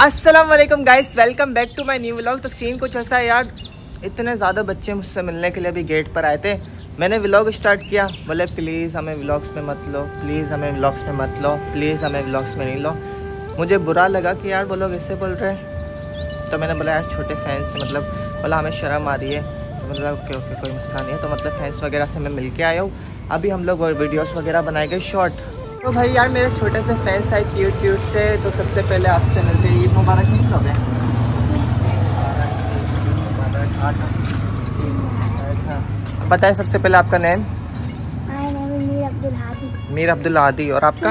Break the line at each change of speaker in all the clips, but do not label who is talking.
अस्सलाम वालेकुम guys, welcome back to my new vlog. तो सीन कुछ ऐसा है यार, इतने ज़्यादा बच्चे मुझसे मिलने के लिए अभी गेट पर आए थे। मैंने व्लॉग स्टार्ट किया, बोले प्लीज़ हमें व्लॉग्स में मत लो, प्लीज़ हमें व्लॉग्स में मत लो, प्लीज़ हमें व्लॉग्स में नहीं लो। मुझे बुरा लगा कि यार वो लोग ऐसे बोल रहे हैं, तो मैंने बोला यार छोटे फैंस से मतलब बोला हमें शर्म आ रही है। तो मतलब ओके ओके कोई मसला नहीं है। तो मतलब फैंस वगैरह से मैं मिल के आया हूँ। अभी हम लोग वीडियोज़ वगैरह बनाएंगे शॉर्ट। तो भाई यार मेरे छोटे से फैंस आए क्यूट से, तो सबसे पहले आपसे मिलते हैं। ईद मुबारक नहीं सब है। बताएं सबसे पहले आपका नेम। मीर अब्दुल हादी। और आपका?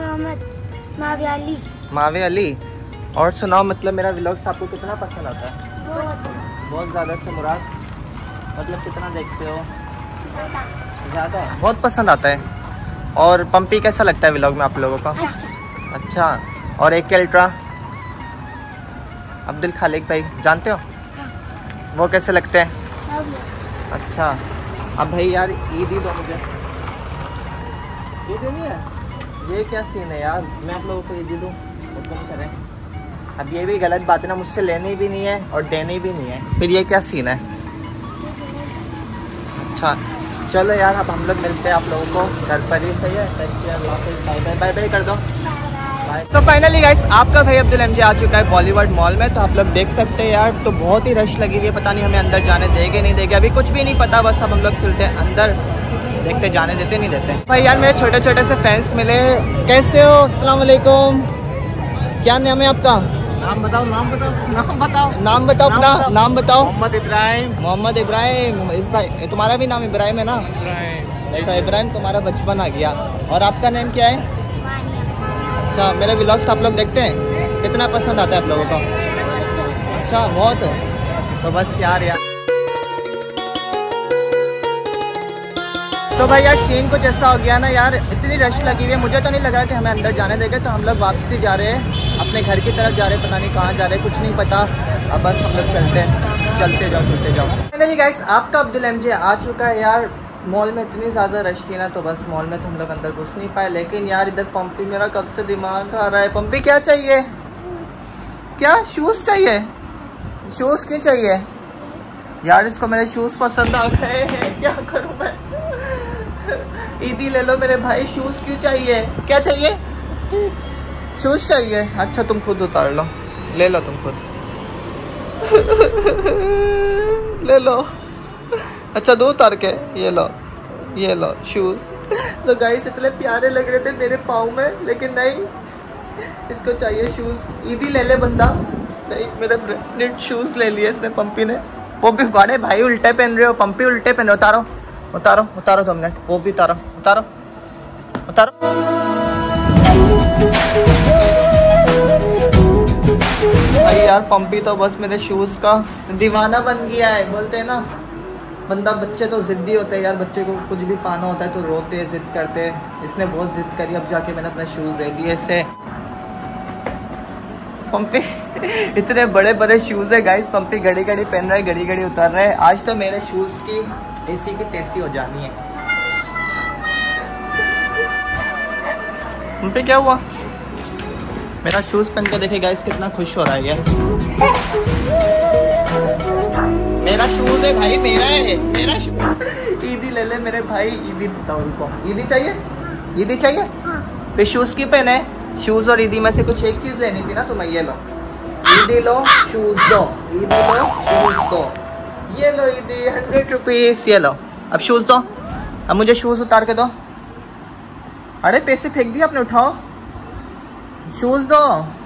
मावे अली। और सुनाओ, मतलब मेरा व्लॉग्स आपको कितना पसंद आता है? बहुत ज़्यादा से मुराद मतलब कितना देखते हो? ज़्यादा, बहुत पसंद आता है। और पंपी कैसा लगता है व्लॉग में आप लोगों को? अच्छा। और एक अल्ट्रा अब्दुल खालिक भाई जानते हो? वो कैसे लगते हैं? अच्छा। अब भाई यार ईद ही दो मुझे। ईद नहीं है, ये क्या सीन है यार? मैं आप लोगों को ईद ही दूँ, हुक्म करें। अब ये भी गलत बात है ना, मुझसे लेनी भी नहीं है और देनी भी नहीं है, फिर ये क्या सीन है? अच्छा चलो यार, अब हम लोग मिलते हैं आप लोगों को घर पर ही। सही है, बाय बाय कर दो। सो फाइनली गाइस, आपका भाई अब्दुल एमजे आ चुका है बॉलीवुड मॉल में। तो आप लोग देख सकते हैं यार, तो बहुत ही रश लगी हुई है। पता नहीं हमें अंदर जाने देंगे नहीं देंगे, अभी कुछ भी नहीं पता। बस अब हम लोग चलते हैं अंदर, देखते जाने देते नहीं देते। भाई यार मेरे छोटे छोटे से फैंस मिले। कैसे हो? अस्सलाम वालेकुम। क्या नाम है आपका?
नाम बताओ, नाम बताओ, नाम बताओ,
नाम बताओ, अपना नाम बताओ।
मोहम्मद इब्राहिम।
मोहम्मद इब्राहिम। इस भाई तुम्हारा भी नाम इब्राहिम है ना? तो इब्राहिम तुम्हारा बचपन आ गया। और आपका नेम क्या है? अच्छा, मेरे व्लॉग्स आप लोग देखते हैं? कितना पसंद आता है आप लोगों को? अच्छा बहुत। तो बस यार तो भाई यार सीन कुछ ऐसा हो गया ना यार, इतनी रश लगी हुई है, मुझे तो नहीं लगा कि हमें अंदर जाने देंगे। तो हम लोग वापसी जा रहे हैं, अपने घर की तरफ जा रहे हैं, पता नहीं कहाँ जा रहे हैं, कुछ नहीं पता। अब बस हम लोग चलते जाओ। फाइनली गाइस, आपका अब्दुल एमजे आ चुका है यार। मॉल में इतनी ज़्यादा रश थी ना, तो बस मॉल में तो हम लोग अंदर घुस नहीं पाए। लेकिन यार इधर पंपी मेरा कब से दिमाग खा रहा है। पंपी क्या चाहिए? क्या शूज़ चाहिए? शूज़ क्यों चाहिए यार? इसको मेरे शूज़ पसंद आ गए हैं, क्या करूँ मैं? ईदी ले लो मेरे भाई, शूज़ क्यों चाहिए? क्या चाहिए? शूज़ चाहिए। अच्छा तुम खुद उतार लो, ले लो तुम खुद ले लो। अच्छा दो उतार के ये लो शूज़। तो गाइस इतने प्यारे लग रहे थे मेरे पाँव में, लेकिन नहीं, इसको चाहिए शूज़। ईदी ले ले बंदा। नहीं, मेरे ब्रांडेड शूज़ ले लिए इसने, पंपी ने। वो भी बड़े भाई उल्टे पहन रहे हो, पंपी उल्टे पहन रहे हो। उतारो 2 मिनट, वो भी उतारो। भाई यार पंपी तो बस मेरे शूज़ का दीवाना बन गया है। बोलते हैं ना बंदा, बच्चे तो जिद्दी होते हैं यार, बच्चे को कुछ भी पाना होता है तो रोते हैं, जिद करते हैं। इसने बहुत जिद करी, अब जाके मैंने अपने शूज़ दे दिए इसे। पंपी इतने बड़े बड़े शूज़ है गाइस, पंपी घड़ी पहन रहा है, घड़ी उतार रहा है। आज तो मेरे शूज़ की ऐसी की तैसी हो जानी है। पंपी क्या हुआ? मेरा शूज़ पहन के देखे गाइस, कितना खुश हो रहा है ये। मेरा शूज़ है भाई, मेरा है, मेरा शूज़। ईदी ले ले मेरे भाई, ईदी बताओ उनको। ईदी चाहिए? फिर शूज़ की पहने? शूज़ और ईदी में से कुछ एक चीज़ लेनी थी ना तुम्हें। ये लो ईदी, लो शूज़ दो, ईदी लो शूज़ दो। ये लो ईदी 100 रुपीज़, ये लो। अब शूज़ दो, अब मुझे शूज़ उतार के दो। अरे पैसे फेंक दिए आपने, उठाओ शूज़ दो।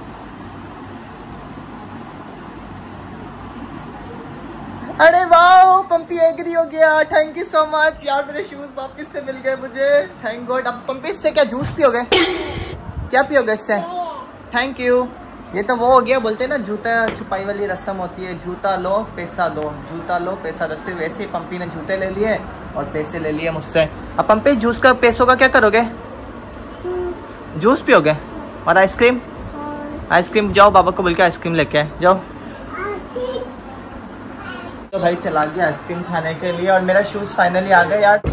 अरे वाह, पंपी एग्री हो गया। थैंक यू सो मच यार, मेरे शूज़ वापस से मिल गए मुझे, थैंक गॉड। अब पंपी इससे क्या जूस पियोगे? क्या पियोगे इससे? Thank you. ये तो वो हो गया, बोलते हैं ना जूता छुपाई वाली रस्म होती है, जूता लो पैसा दो, जूता लो पैसा दो। सिर्फ वैसे ही पंपी ने जूते ले लिए और पैसे ले लिए मुझसे। अब पंपी जूस का पैसों का क्या करोगे? जूस पियोगे? और आइसक्रीम जाओ बाबा को बोल के आइसक्रीम लेके आए जाओ। तो भाई चला गया आइसक्रीम खाने के लिए, और मेरा शूज़ फाइनली आ गया यार।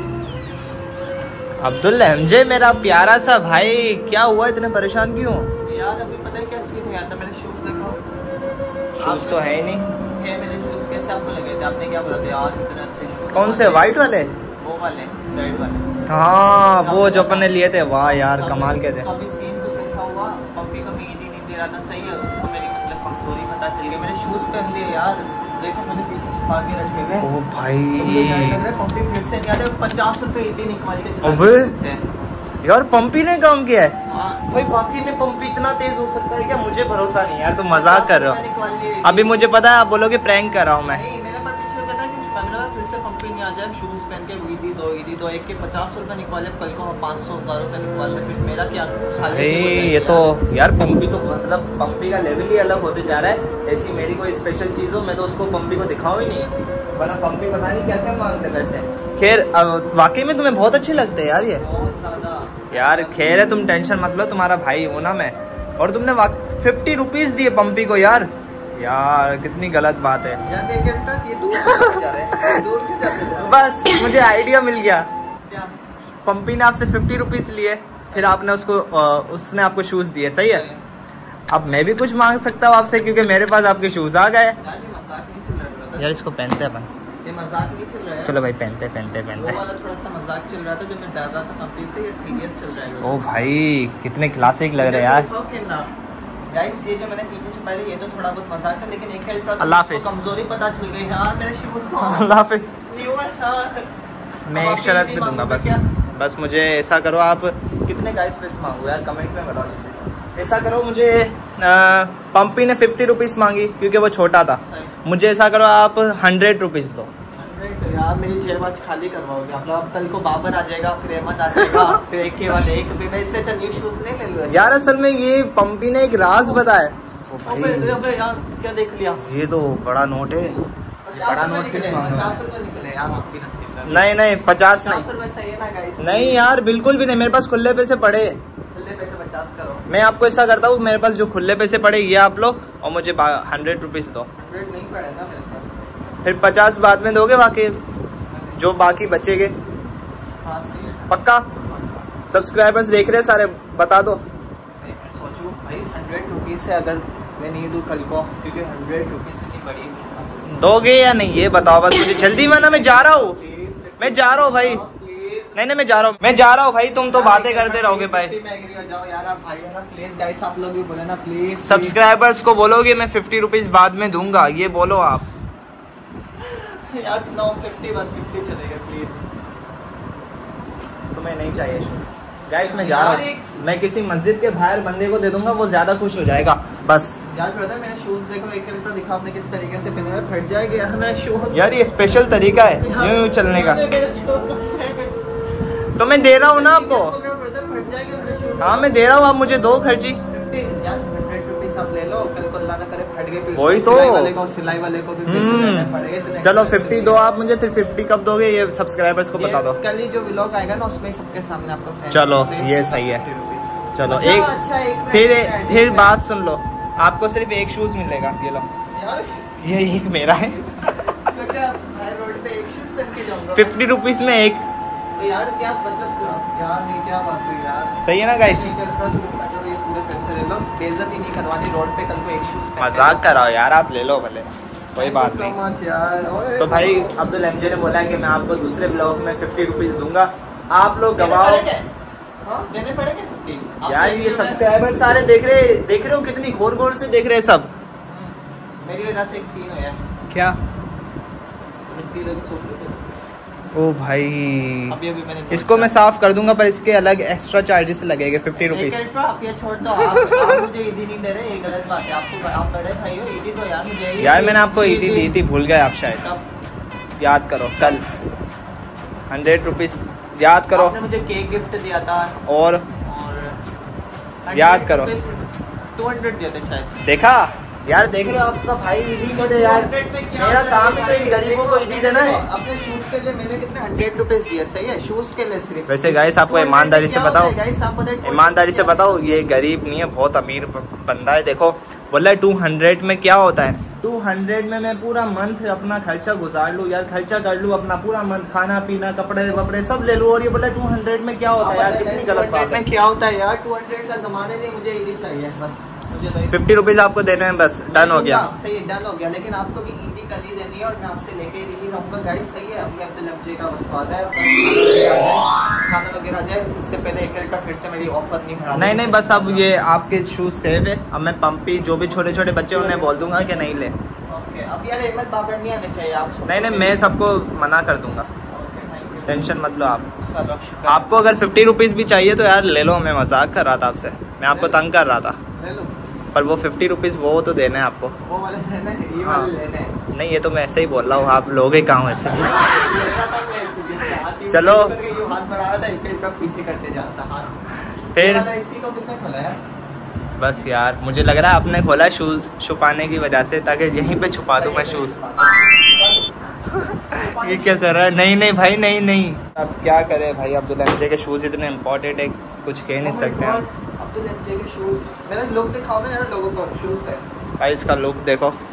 अब्दुल एमजे मेरा प्यारा सा भाई, क्या हुआ, इतने परेशान क्यों? यार अभी पता है क्या सीन हुआ था, मेरे शूज देखो।
शूज तो है ही नहीं।
ये मेरे शूज कैसे आपको लगे थे? आपने क्या बोला था यार इतने अच्छे शूज?
कौन से, व्हाइट वाले?
वो वाले रेड वाले।
हाँ वो जो अपन ने लिए थे, वाह यार कमाल के थे।
अभी सीन कुछ ऐसा हुआ, पम्पी को मैं ईद ही नहीं दे रहा था, सही है, उसको मेरी मतलब कमजोरी पता चल गई, मैंने शूज पहन लिए यार, देखो मैंने पीछे छुपा के रखे हुए।
ओ भाई
पम्पी फिर से नहीं आते, 50 रुपए ईद ही निकल के
अबे यार पंपी ने काम किया है
भाई, वाकई में पम्पी इतना तेज हो सकता है क्या? मुझे भरोसा नहीं
यार, तुम मजाक कर रहे हो। अभी मुझे पता है आप बोलोगे प्रैंक कर रहा हूँ मैं।
मैंने पर पीछे पता है कुछ पहना, फिर से पम्पी नहीं आ जाए, शूज पहन के ईदी दो एक के 50 रुपए निकाले, कल को 500-1000 रुपए निकाले, फिर मेरा क्या खाली?
ये तो यार पंपी तो मतलब पंपी का लेवल ही अलग होते जा रहा है। ऐसी मेरी कोई स्पेशल चीज हो मैं तो उसको पंपी को दिखाऊं ही नहीं, वरना पंपी पता नहीं क्या क्या मांगते मेरे से। खैर वाकई में तुम्हें बहुत अच्छे लगते हैं यार ये।
बहुत ज्यादा
यार खैर है, तुम टेंशन मत लो, तुम्हारा भाई हूँ ना मैं। और तुमने 50 रुपीज दिए पंपी को यार, यार कितनी गलत बात है।
ये दूर क्यों जा रहे हैं? दूर क्यों जाते हैं?
बस मुझे आइडिया मिल गया,
क्या?
पंपी ने आपसे 50 रुपीज लिए, फिर आपने उसको उसने आपको शूज दिए, सही है। अब मैं भी कुछ मांग सकता हूँ आपसे, क्योंकि मेरे पास आपके शूज आ गए।
यार ये मजाक नहीं चल रहा
यार इसको पहनते अपन,
ये मजाक नहीं चल रहा है।
चलो भाई पहनते।
वो वाला थोड़ा सा मजाक चल रहा था जो मैं डर रहा था कंपनी से, ये सीरियस चल रहा है।
ओ भाई कितने क्लासिक लग रहे हैं यार।
गाइस ये जो मैंने पीछे छुपाए थे ये तो थोड़ा बहुत मजाक था, लेकिन एक
अल्लाह हाफिज़।
कमजोरी पता चल गई यार मेरे शूज को।
अल्लाह हाफिज़।
न्यू है यार।
मैं एक शर्त पे दूंगा बस मुझे ऐसा करो, आप कितने गाइस पैसे मांगो यार कमेंट में बताओ। ऐसा करो मुझे पंपी ने 50 रुपीज मांगी क्योंकि वो छोटा था, मुझे ऐसा करो आप 100 रुपीज दो।
यार मेरी जेब आज खाली करवाओगे आप लोग, अब कल को बाबर आ जाएगा, फिर अहमद आ जाएगा, फिर एक के बाद एक, फिर मैं इससे अच्छा न्यू शूज नहीं ले लूँगा।
यार असल में ये पंपी ने एक राज बताया।
अबे यार क्या देख लिया?
ये तो बड़ा नोट है, बड़ा नोट
निकले, 50 रुपए निकले यार आपकी नसीब में।
नहीं 50 नहीं,
50 रुपए सही है ना गाइस?
नहीं यार बिल्कुल भी नहीं, मेरे पास खुले पैसे पड़े।
खुले पैसे 50 करो।
मैं आपको ऐसा करता हूँ, मेरे पास जो खुले पैसे पड़े ये आप लो और मुझे 100 रुपीज दो।
100 नहीं पड़े ना मेरे पास।
फिर 50 बाद में दोगे, बाकी जो बाकी बचेंगे।
हाँ सही है।
पक्का? सब्सक्राइबर्स देख रहे हैं सारे, बता दो।
सोचू भाई 100 रुपीज से अगर मैं नहीं दूँ कल को, क्योंकि 100 रुपीज इतनी बड़ी
दोगे या नहीं ये बताओ बस मुझे जल्दी, वरना मैं जा रहा हूँ, मैं जा रहा हूँ भाई। नहीं मैं जा रहा हूँ भाई, तुम तो बातें करते रहोगे भाई।
जाओ यार आप भाई ना प्लीज गाइस, आप लोग भी बोले ना प्लीज।
सब्सक्राइबर्स को बोलोगे मैं 50 रुपीज बाद में दूंगा, ये बोलो आप।
यार 950 बस 50 चलेगा प्लीज।
तुम्हें नहीं चाहिए शूज गाइस, मैं जा रहा हूँ, मैं किसी मस्जिद के बाहर बंदे को दे दूंगा, वो ज्यादा खुश हो जाएगा बस।
यार ब्रदर मेरे शूज देखो, एक मिनट दिखा आपने किस तरीके से पहने हैं, फट जाएगा यार मेरा शूज।
यार ये स्पेशल तरीका है यूं चलने का, तो मैं दे रहा हूँ ना आपको। हाँ मैं दे रहा हूँ, आप मुझे दो खर्ची।
सब ले लो, कल को अल्लाह ना करे फट गए, फिर
वही तो
सिलाई वाले को भी पैसे देने पड़ेंगे।
चलो 50 दो आप मुझे, फिर 50 कब दोगे ये सब्सक्राइबर्स को बता दो।
कल ही जो व्लॉग आएगा ना उसमें सबके सामने आपको
चलो ये सही है। चलो
अच्छा,
फिर बात सुन लो, आपको सिर्फ एक शूज मिलेगा, ये लो ये एक मेरा है।
तो क्या रोड पे एक शूज पहन के जाऊंगा?
50 रुपीज में एक।
तो यार क्या मतलब यार नहीं, क्या बात हुई यार?
सही है ना गाइस?
बेइज्जती नहीं करवानी रोड पे, कल को एक शूज
मजाक कर रहा हो यार, आप ले लो भले, कोई बात नहीं। तो भाई अब्दुल एमजे ने बोला है कि मैं आपको दूसरे ब्लॉग में 50 रुपीज दूंगा, आप लोग गवाओ।
देने पड़ेंगे 50?
यार ये सब्सक्राइबर सारे देख रहे हो कितनी घोर से देख रहे हैं सब।
मेरी वजह से एक सीन हुआ है।
क्या? ओ भाई
अभी मैंने
इसको मैं साफ कर दूंगा, पर इसके अलग एक्स्ट्रा चार्जेस लगेंगे 50 रुपीज।
आप ये छोड़ दो, आप मुझे ईदी नहीं दे रहे, ये गलत बात है। आपको आप बड़े भाई हो, ईदी तो यार मुझे।
यार मैंने आपको ईदी दी थी, भूल गए आप शायद, याद करो कल 100 रुपीज याद करो।
आपने मुझे केक गिफ्ट दिया था
और याद करो
200 दिया था शायद।
देखा यार, देख रहे हो आपका भाई ईदी को दे यार, मेरा काम ही तो इन गरीबों को ईदी देना है।
अपने शूज के लिए मैंने कितने 100 रुपीज दिए, सही है शूज के लिए सिर्फ।
वैसे गाइस आपको ईमानदारी से बताओ, ईमानदारी से बताओ, ये गरीब नहीं है, बहुत अमीर बंदा है। देखो बोला 200 में क्या होता है, 200 में मैं पूरा मंथ अपना खर्चा गुजार लूँ यार, खर्चा कर लूँ अपना पूरा मंथ, खाना पीना कपड़े वपड़े सब ले लूँ, और ये बोला 200 में क्या होता है यार, कितनी गलत बात है।
क्या होता है यार 200 का जमाने में, मुझे ईदी चाहिए बस, मुझे
50 रुपीज आपको देने हैं बस, डन हो गया।
सही है, डन हो गया। लेकिन आपको भी ईदी कल ही देनी है और मैं आपसे लेके ही रहूँगा गाइस, सही है। अपने अपने लफ्जे का स्वाद है, खाना वगैरह आ जाए उससे पहले एक का फिर से मेरी ऑफर नहीं खराब।
नहीं बस अब ये आपके शूज सेव है, अब मैं पंपी जो भी छोटे छोटे बच्चे उन्हें बोल दूंगा कि नहीं ले।
अब यार अहमद बाबर नहीं आने चाहिए आप।
नहीं मैं सबको मना कर दूंगा, टेंशन मत लो आप। आपको अगर 50 रुपीज़ भी चाहिए तो यार ले लो, मैं मजाक कर रहा था आपसे, मैं आपको तंग कर रहा था, पर वो 50 रुपीज़ वो तो देने हैं आपको।
वो वाले लेने हैं, ये
हाँ।
वाले लेने हैं।
नहीं ये तो मैं ऐसे ही बोल रहा हूँ, आप लोग ही कहाँ ऐसे। चलो
हाथ बढ़ा रहा था, एक पीछे करते जाता हाथ।
फिर
इसी को किसने खोला है?
बस यार मुझे लग रहा है आपने खोला शूज़ छुपाने की वजह से, ताकि यहीं पे छुपा दूँ मैं शूज़। ये क्या कर रहा है? नहीं भाई नहीं। अब क्या करें भाई, अब्दुल्ला एमजे के शूज़ इतने इम्पोर्टेंट है, कुछ कह नहीं सकते हम।
अब्दुल्ला एमजे के शूज़, मेरा लुक दिखाओ ना यार लोगों को, शूज़ है
भाई इसका लुक देखो।